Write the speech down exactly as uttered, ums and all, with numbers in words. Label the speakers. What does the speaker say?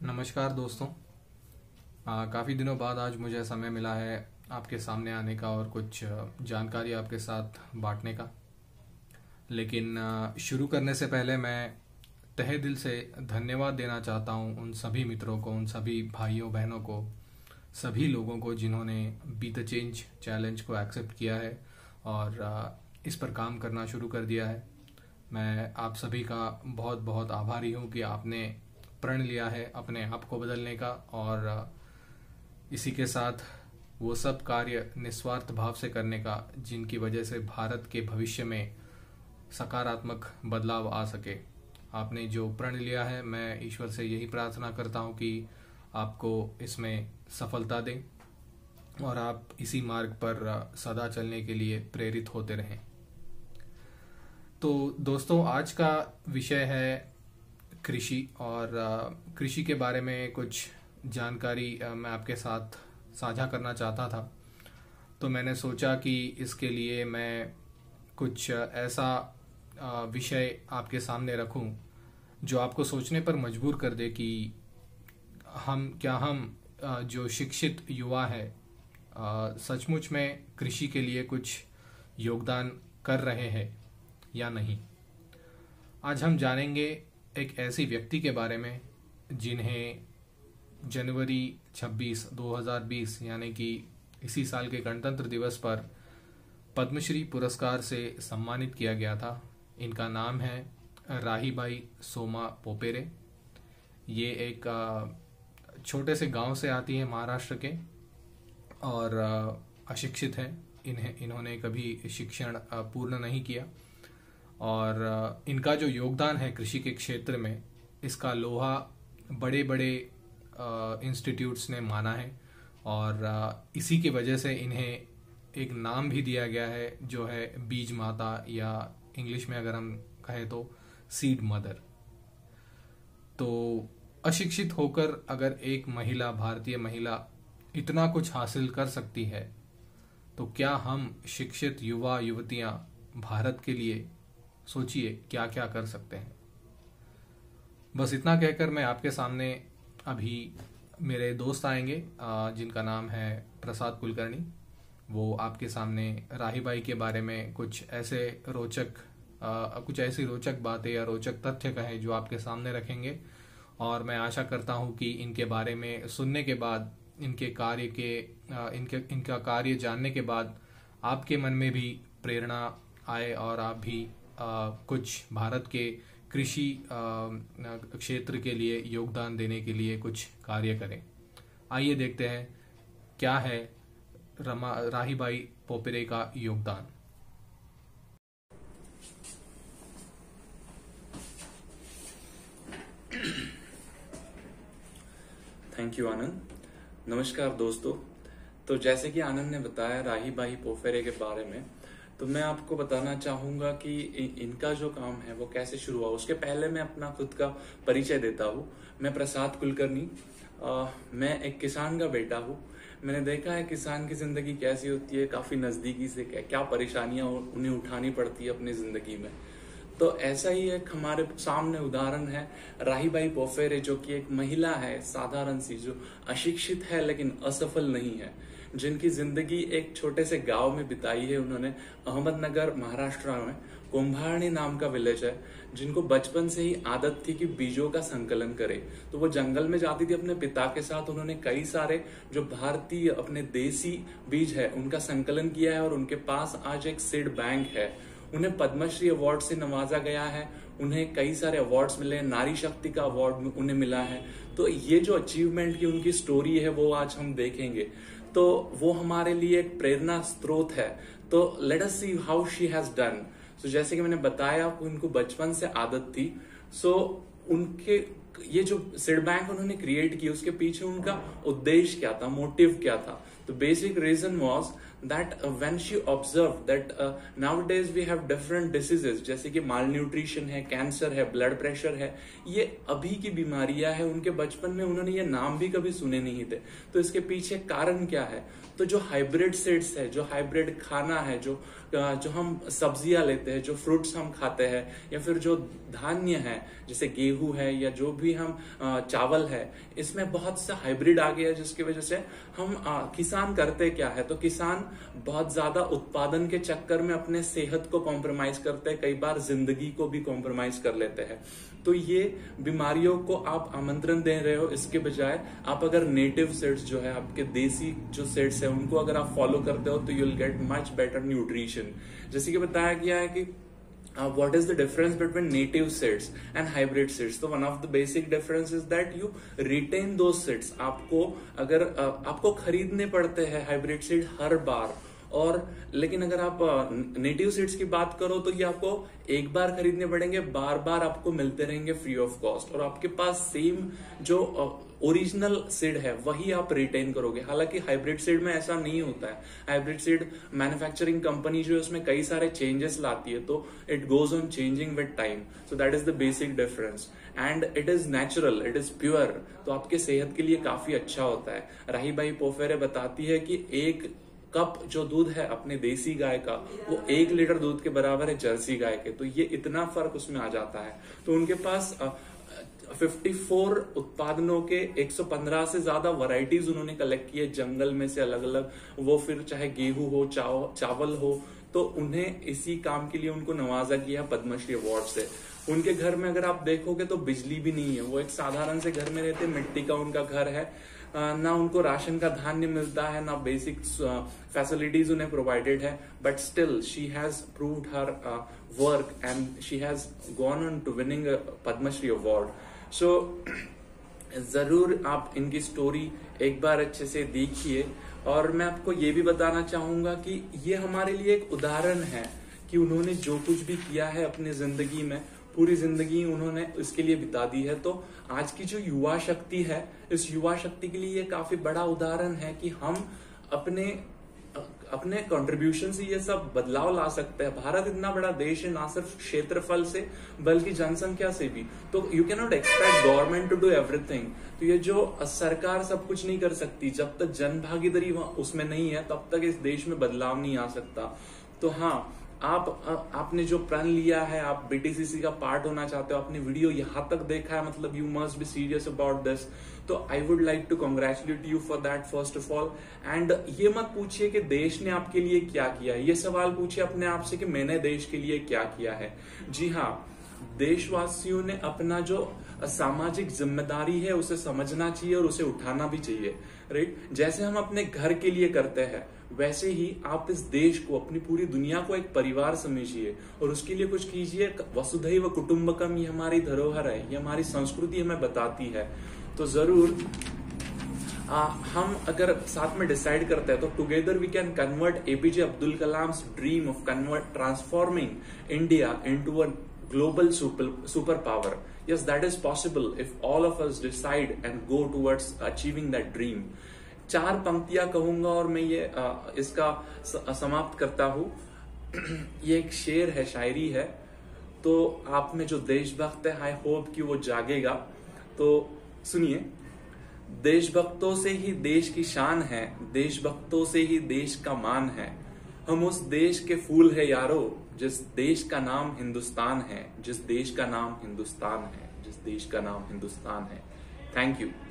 Speaker 1: नमस्कार दोस्तों। काफ़ी दिनों बाद आज मुझे समय मिला है आपके सामने आने का और कुछ जानकारी आपके साथ बांटने का। लेकिन शुरू करने से पहले मैं तहे दिल से धन्यवाद देना चाहता हूं उन सभी मित्रों को, उन सभी भाइयों बहनों को, सभी लोगों को जिन्होंने बी द चेंज चैलेंज को एक्सेप्ट किया है और इस पर काम करना शुरू कर दिया है। मैं आप सभी का बहुत बहुत आभारी हूं कि आपने प्रण लिया है अपने आप को बदलने का और इसी के साथ वो सब कार्य निस्वार्थ भाव से करने का जिनकी वजह से भारत के भविष्य में सकारात्मक बदलाव आ सके। आपने जो प्रण लिया है, मैं ईश्वर से यही प्रार्थना करता हूं कि आपको इसमें सफलता दें और आप इसी मार्ग पर सदा चलने के लिए प्रेरित होते रहें। तो दोस्तों, आज का विषय है कृषि और कृषि के बारे में कुछ जानकारी मैं आपके साथ साझा करना चाहता था। तो मैंने सोचा कि इसके लिए मैं कुछ ऐसा विषय आपके सामने रखूं जो आपको सोचने पर मजबूर कर दे कि हम क्या हम जो शिक्षित युवा है सचमुच में कृषि के लिए कुछ योगदान कर रहे हैं या नहीं। आज हम जानेंगे एक ऐसी व्यक्ति के बारे में जिन्हें जनवरी छब्बीस दो हज़ार बीस यानी कि इसी साल के गणतंत्र दिवस पर पद्मश्री पुरस्कार से सम्मानित किया गया था। इनका नाम है राहिबाई सोमा पोपेरे। ये एक छोटे से गांव से आती है महाराष्ट्र के और अशिक्षित है। इन्हें इन्होंने कभी शिक्षण पूर्ण नहीं किया और इनका जो योगदान है कृषि के क्षेत्र में, इसका लोहा बड़े बड़े इंस्टीट्यूट्स ने माना है और इसी की वजह से इन्हें एक नाम भी दिया गया है जो है बीज माता, या इंग्लिश में अगर हम कहें तो सीड मदर। तो अशिक्षित होकर अगर एक महिला, भारतीय महिला इतना कुछ हासिल कर सकती है, तो क्या हम शिक्षित युवा युवतियां भारत के लिए सोचिए क्या क्या कर सकते हैं। बस इतना कहकर मैं आपके सामने अभी मेरे दोस्त आएंगे जिनका नाम है प्रसाद कुलकर्णी। वो आपके सामने राहिबाई के बारे में कुछ ऐसे रोचक कुछ ऐसी रोचक बातें या रोचक तथ्य कहें जो आपके सामने रखेंगे और मैं आशा करता हूं कि इनके बारे में सुनने के बाद, इनके कार्य के इनके इनका कार्य जानने के बाद आपके मन में भी प्रेरणा आए और आप भी आ, कुछ भारत के कृषि क्षेत्र के लिए योगदान देने के लिए कुछ कार्य करें। आइए देखते हैं क्या है रमा राहिबाई पोपेरे का योगदान।
Speaker 2: Thank you Anand. नमस्कार दोस्तों। तो जैसे कि आनंद ने बताया राहिबाई पोपेरे के बारे में, तो मैं आपको बताना चाहूंगा कि इनका जो काम है वो कैसे शुरू हुआ। उसके पहले मैं अपना खुद का परिचय देता हूँ। मैं प्रसाद कुलकर्णी, मैं एक किसान का बेटा हूँ। मैंने देखा है किसान की जिंदगी कैसी होती है, काफी नजदीकी से क्या परेशानियां उन्हें उठानी पड़ती है अपनी जिंदगी में। तो ऐसा ही एक हमारे सामने उदाहरण है राहिबाई पोपेरे, जो कि एक महिला है साधारण सी, जो अशिक्षित है लेकिन असफल नहीं है, जिनकी जिंदगी एक छोटे से गांव में बिताई है उन्होंने। अहमदनगर महाराष्ट्र में कुंभारनी नाम का विलेज है, जिनको बचपन से ही आदत थी कि बीजों का संकलन करे। तो वो जंगल में जाती थी अपने पिता के साथ। उन्होंने कई सारे जो भारतीय अपने देसी बीज है उनका संकलन किया है और उनके पास आज एक सीड बैंक है। उन्हें पद्मश्री अवार्ड से नवाजा गया है, उन्हें कई सारे अवार्ड्स मिले हैं, नारी शक्ति का अवार्ड उन्हें मिला है। तो ये जो अचीवमेंट की उनकी स्टोरी है वो आज हम देखेंगे, तो वो हमारे लिए एक प्रेरणा स्रोत है। तो let us see how she has done. So जैसे कि मैंने बताया, उनको बचपन से आदत थी। सो so, उनके ये जो सीड बैंक उन्होंने क्रिएट की, उसके पीछे उनका उद्देश्य क्या था, मोटिव क्या था। तो basic reason was that uh, when she observed that uh, nowadays we have different diseases, जैसे कि malnutrition है, कैंसर है, ब्लड प्रेशर है, ये अभी की बीमारियां है, उनके बचपन में उन्होंने ये नाम भी कभी सुने नहीं थे। तो इसके पीछे कारण क्या है? तो जो हाइब्रिड सीड्स है, जो हाइब्रिड खाना है, जो जो हम सब्जियां लेते हैं, जो फ्रूट्स हम खाते हैं, या फिर जो धान्य है जैसे गेहूं है या जो भी हम चावल है, इसमें बहुत सा हाइब्रिड आ गया, जिसकी वजह से हम आ, किसान करते क्या है, तो किसान बहुत ज्यादा उत्पादन के चक्कर में अपने सेहत को कॉम्प्रोमाइज करते हैं, कई बार जिंदगी को भी कॉम्प्रोमाइज कर लेते हैं। तो ये बीमारियों को आप आमंत्रण दे रहे हो, इसके बजाय आप अगर नेटिव सीड्स जो है, आपके देसी जो सीड्स है, उनको अगर आप फॉलो करते हो तो you will get much better nutrition. जैसे कि बताया गया है कि Uh, what is the difference between native seeds and hybrid seeds? So one of the basic difference is that you retain those seeds. आपको अगर uh, आपको खरीदने पड़ते हैं हाइब्रिड सीड हर बार, और लेकिन अगर आप नेटिव uh, सीड्स की बात करो तो ये आपको एक बार खरीदने पड़ेंगे, बार बार आपको मिलते रहेंगे फ्री ऑफ कॉस्ट, और आपके पास सेम जो ओरिजिनल uh, सीड है वही आप रिटेन करोगे। हालांकि हाइब्रिड सीड में ऐसा नहीं होता है। हाइब्रिड सीड मैन्युफैक्चरिंग कंपनी जो है उसमें कई सारे चेंजेस लाती है, तो it goes on changing with time. So that is the basic difference, and it is natural, it is pure, तो आपके सेहत के लिए काफी अच्छा होता है। राहीबाई पोफेरे बताती है कि एक कप जो दूध है अपने देसी गाय का, वो एक लीटर दूध के बराबर है जर्सी गाय के, तो ये इतना फर्क उसमें आ जाता है। तो उनके पास चौवन उत्पादनों के एक सौ पंद्रह से ज्यादा वैरायटीज उन्होंने कलेक्ट किए जंगल में से अलग अलग, वो फिर चाहे गेहूं हो, चाव, चावल हो, तो उन्हें इसी काम के लिए उनको नवाजा गया पद्मश्री अवार्ड से। उनके घर में अगर आप देखोगे तो बिजली भी नहीं है, वो एक साधारण से घर में रहते, मिट्टी का उनका घर है, ना उनको राशन का धान्य मिलता है, ना बेसिक फैसिलिटीज उन्हें प्रोवाइडेड है, but still she has proved her work and she has gone on to winning Padma Shri award. So जरूर आप इनकी स्टोरी एक बार अच्छे से देखिए, और मैं आपको ये भी बताना चाहूंगा कि ये हमारे लिए एक उदाहरण है कि उन्होंने जो कुछ भी किया है अपनी जिंदगी में, पूरी जिंदगी उन्होंने इसके लिए बिता दी है। तो आज की जो युवा शक्ति है, इस युवा शक्ति के लिए ये काफी बड़ा उदाहरण है कि हम अपने अपने कंट्रीब्यूशन से ये सब बदलाव ला सकते हैं। भारत इतना बड़ा देश है, ना सिर्फ क्षेत्रफल से बल्कि जनसंख्या से भी, तो you can not expect government to do everything. तो ये जो सरकार सब कुछ नहीं कर सकती, जब तक जन भागीदारी उसमें नहीं है तब तक इस देश में बदलाव नहीं आ सकता। तो हाँ, आप आपने जो प्रण लिया है, आप बीटीसीसी का पार्ट होना चाहते हो, आपने वीडियो यहां तक देखा है, मतलब you must be serious about this, तो I would like to congratulate you for that first of all. And ये मत पूछिए कि देश ने आपके लिए क्या किया है, ये सवाल पूछिए अपने आप से कि मैंने देश के लिए क्या किया है। जी हाँ, देशवासियों ने अपना जो सामाजिक जिम्मेदारी है उसे समझना चाहिए और उसे उठाना भी चाहिए, राइट। जैसे हम अपने घर के लिए करते हैं, वैसे ही आप इस देश को, अपनी पूरी दुनिया को एक परिवार समझिए और उसके लिए कुछ कीजिए। वसुधैव कुटुंबकम, ये हमारी धरोहर है, ये हमारी संस्कृति हमें बताती है। तो जरूर आ, हम अगर साथ में डिसाइड करते हैं तो together we can convert APJ Abdul Kalam's dream of convert transforming India into a global super super power. Yes, that is possible if all of us decide and go towards achieving that dream. चार पंक्तियां कहूंगा और मैं ये आ, इसका समाप्त करता हूं। ये एक शेर है, शायरी है, तो आप में जो देशभक्त है, आई होप कि वो जागेगा। तो सुनिए, देशभक्तों से ही देश की शान है, देशभक्तों से ही देश का मान है, हम उस देश के फूल है यारो, जिस देश का नाम हिंदुस्तान है, जिस देश का नाम हिंदुस्तान है, जिस देश का नाम हिंदुस्तान है। Thank you.